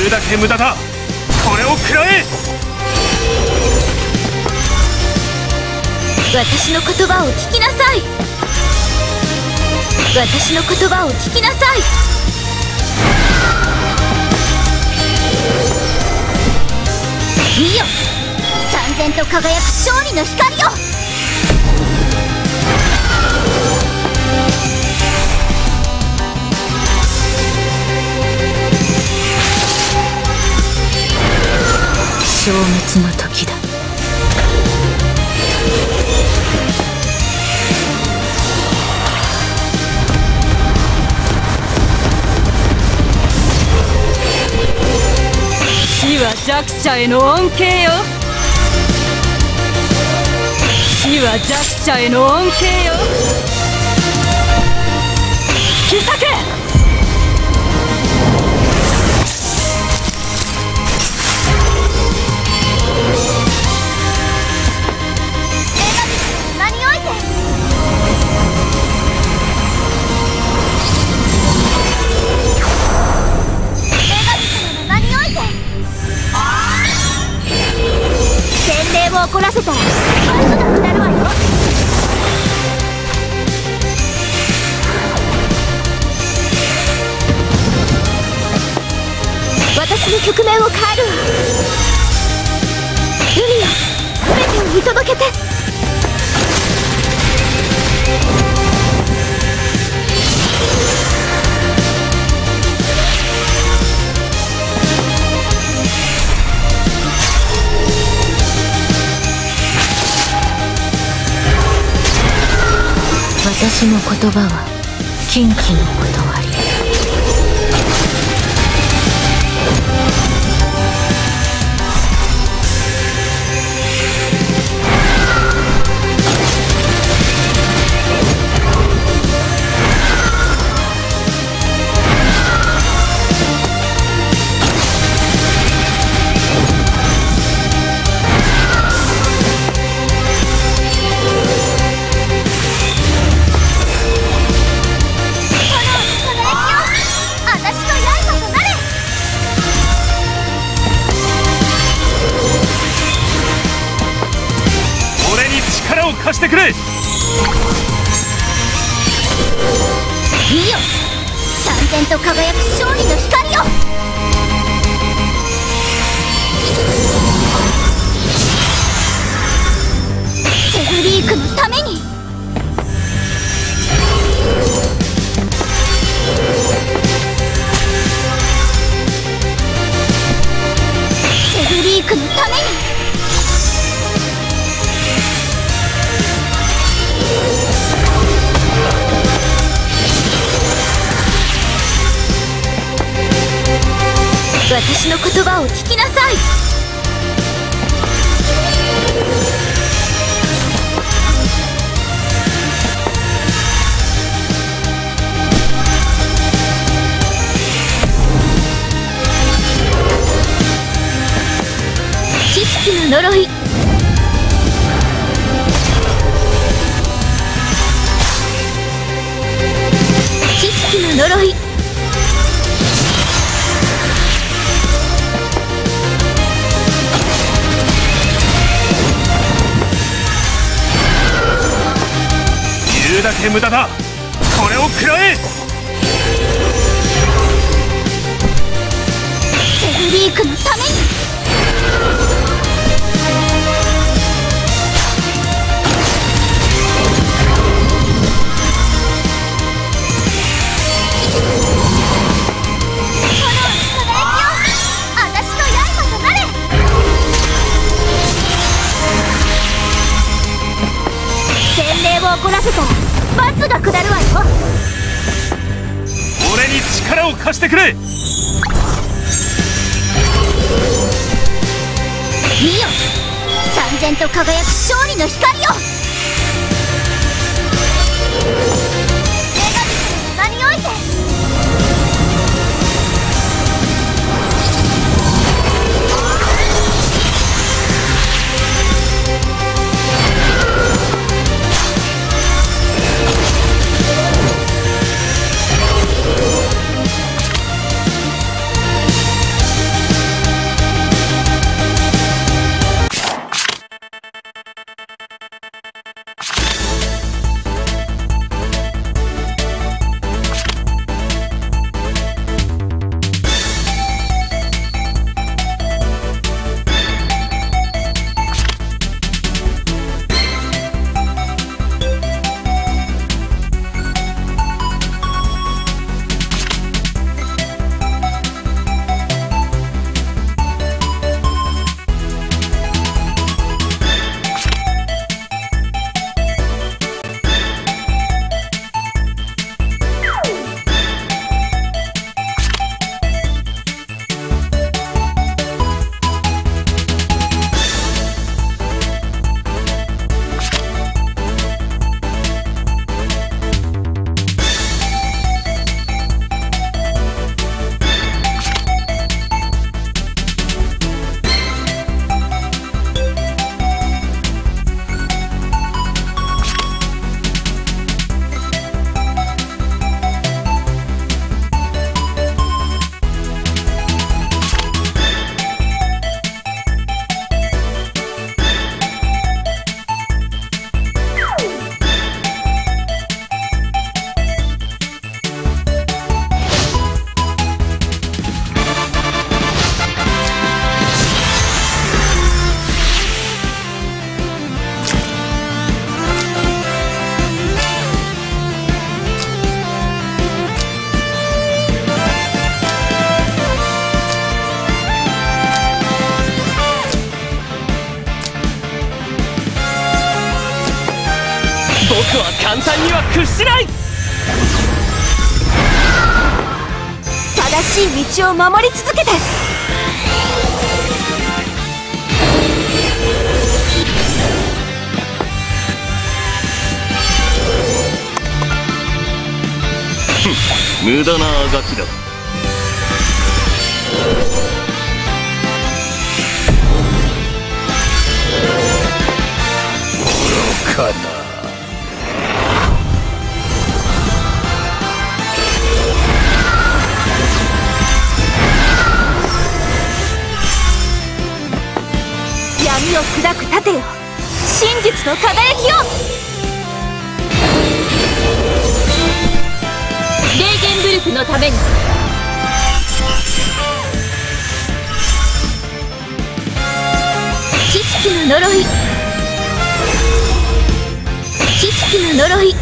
言うだけ無駄だ。これを食らえ。 私の言葉を聞きなさい。私の言葉を聞きなさい。見よ、燦然と輝く勝利の光よ。消滅の時だ。死は弱者への恩恵よ。死は弱者への恩恵よ。奇策。洗礼を怒らせたら罰が下るわよ。私の局面を変えるわ。海よ、全てを見届けて。私の言葉は禁忌の断り。 貸してくれ。 見よ、燦然と輝く勝利の光よ。セフリークのために。セフリークのために。私の言葉を聞きなさい。知識の呪い。知識の呪い。 言うだけ無駄だ。これを食らえ。 セフリークのために。怒らせたら罰が下るわよ。 俺に力を貸してくれ。 見よ、燦然と輝く勝利の光よ。女神様の名において。 簡単には屈しない。 正しい道を守り続けて。 無駄なあがきだ。愚かな。 闇を砕く盾よ、真実の輝きを。レーゲンブルクのために。知識の呪い、知識の呪い。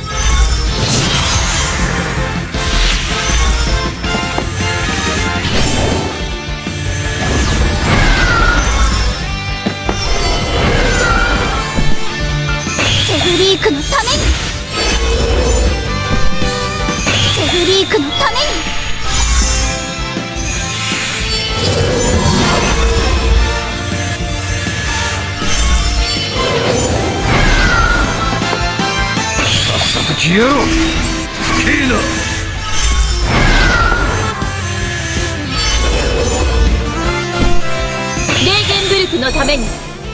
セフリークのために、セフリークのために。 さっさと消えろ、不敬な。 レーゲンブルクのために。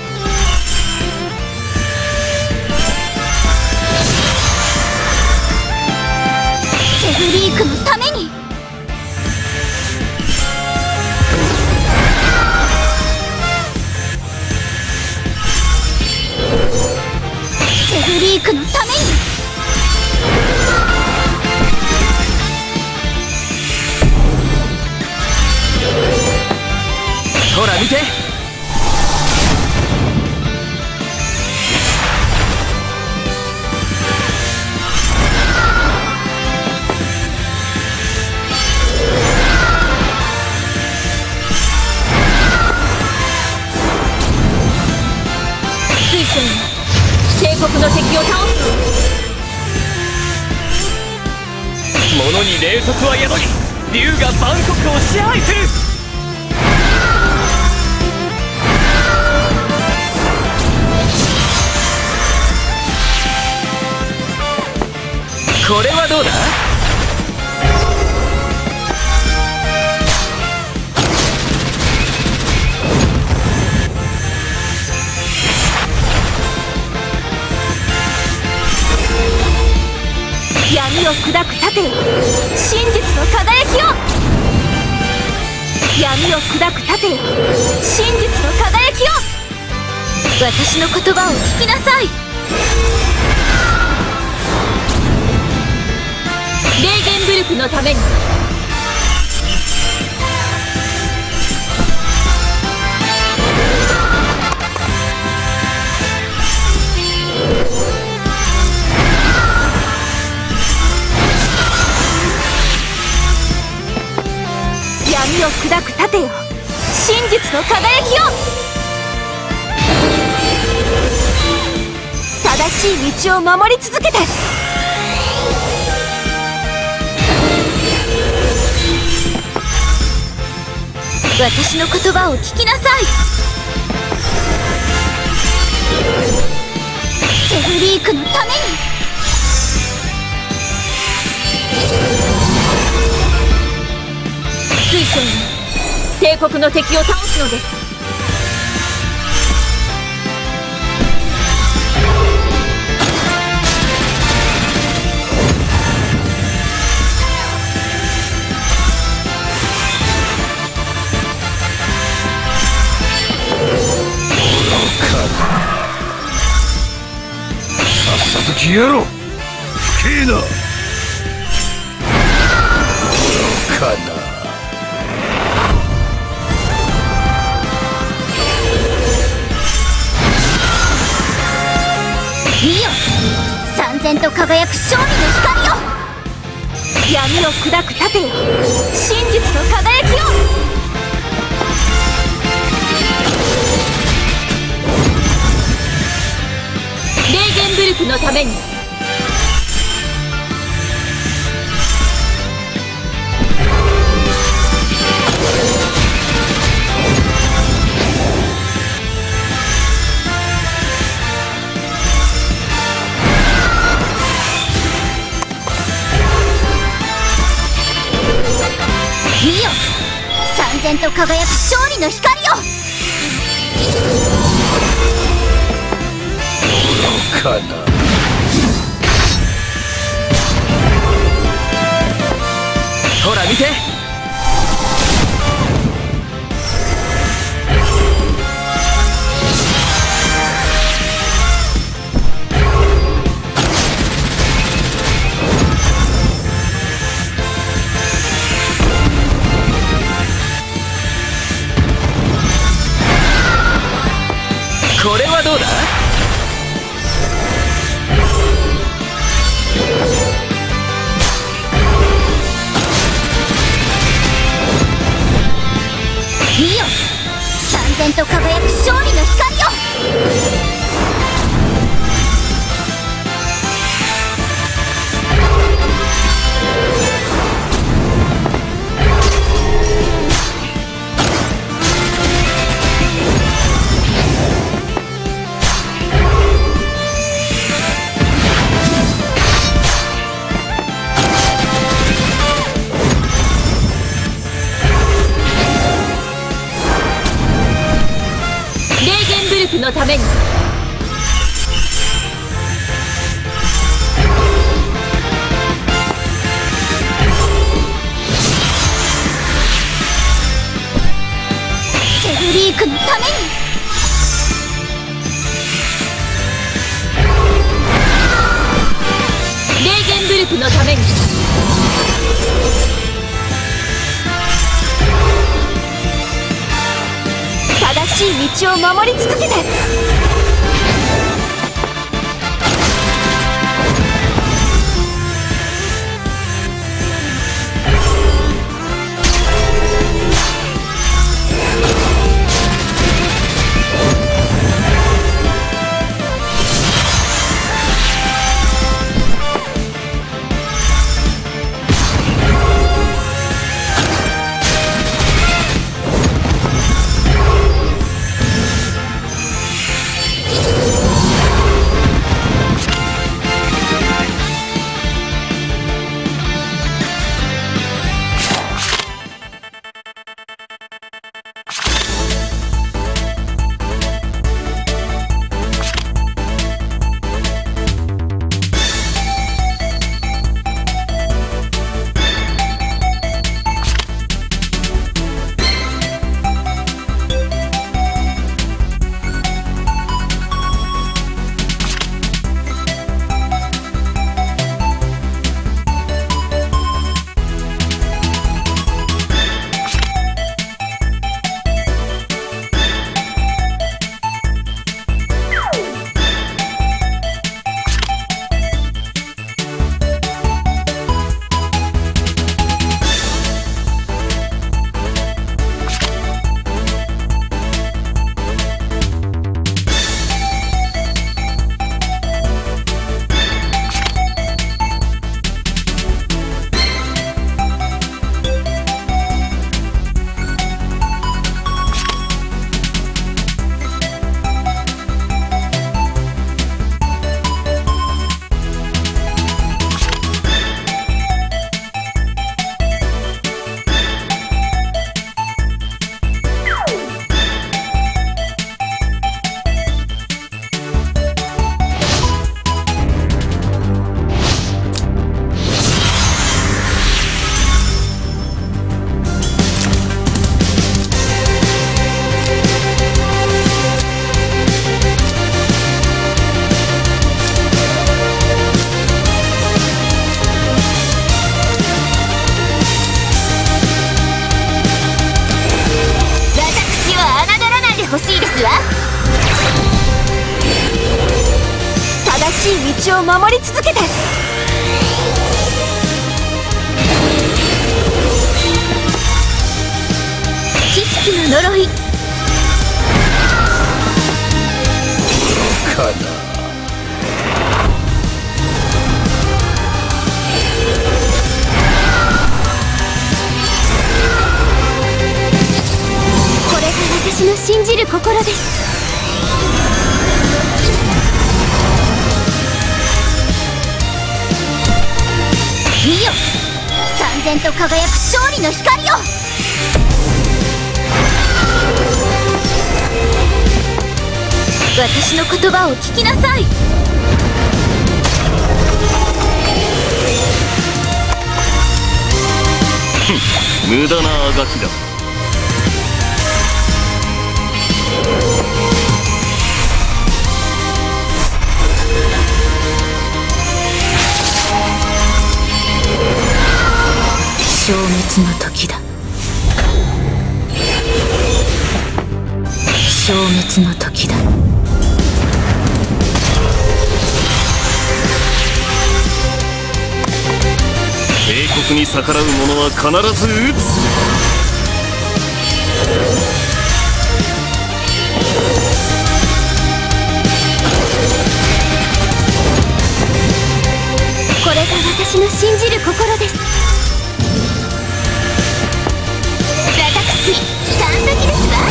セフリークのために。セフリークのために。 ほら見て。 水晶よ、帝国の敵を倒す。 物に霊速は宿り、竜が万国を支配する。これはどうだ。 闇を砕く盾よ、真実の輝きを。闇を砕く盾よ、真実の輝きを。私の言葉を聞きなさい。レーゲンブルクのために。闇を砕く盾よ、真実の輝きを。正しい道を守り続けて。私の言葉を聞きなさい。セフリークのために。水晶よ、帝国の敵を倒すのです。 さっさと消えろ、不敬な。愚かな。 見よ、燦然と輝く勝利の光よ。闇を砕く盾よ、真実の輝きを。レーゲンブルクのために。 燦然と輝く勝利の光よ。 愚かな。ほら見て。これはどうだ。いいよ、燦然と輝く勝利の光よ。のために。セブリークのために。レーゲンブルクのために。正しい道を守り続けて。欲しいですわ。正しい道を守り続けて。知識の呪いかな。 私の信じる心です。いいよ、燦然と輝く勝利の光よ。 私の言葉を聞きなさい。 無駄なあがきだ。 消滅の時だ。消滅の時だ。 帝国に逆らう者は必ず討つ。 これが私の信じる心です。私完璧ですわ。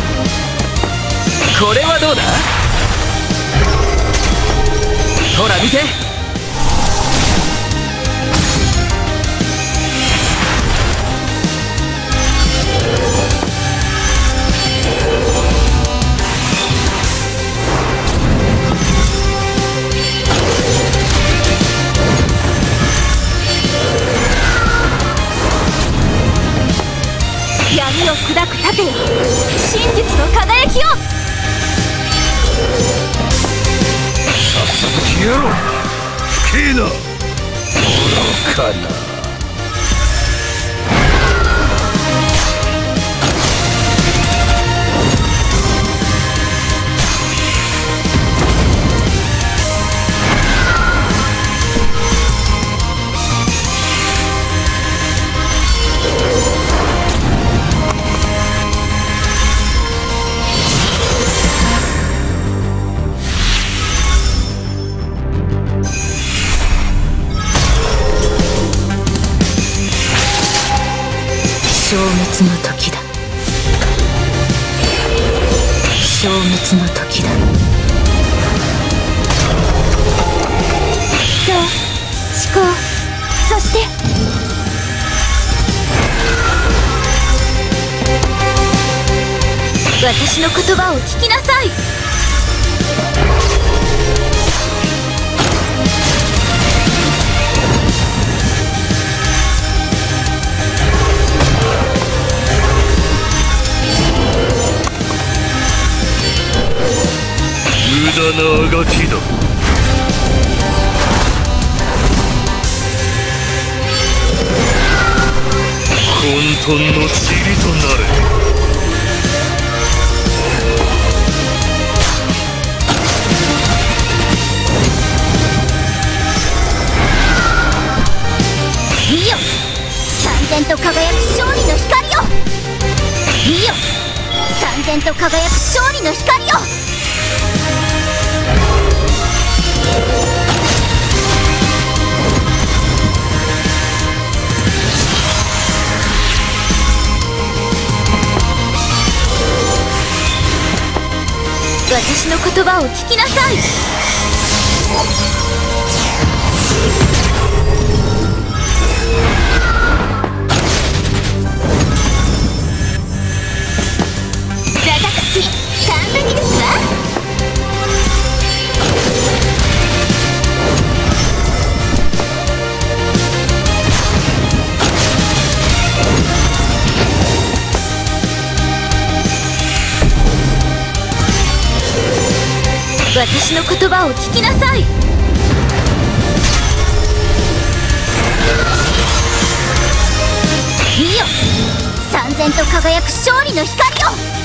これはどうだ。ほら見て。 闇を砕く盾よ、真実の輝きを。 さっさと消えろ。不敬な愚かな。 消滅の時だ。消滅の時だ。人、思考、そして私の言葉を聞きなさい。 無駄なあがきだ。混沌の塵となれ。 見よ、燦然と輝く勝利の光よ。見よ、燦然と輝く勝利の光よ。私の言葉を聞きなさい。私完璧ですわ。私の言葉を聞きなさい。見よ、燦然と輝く勝利の光よ。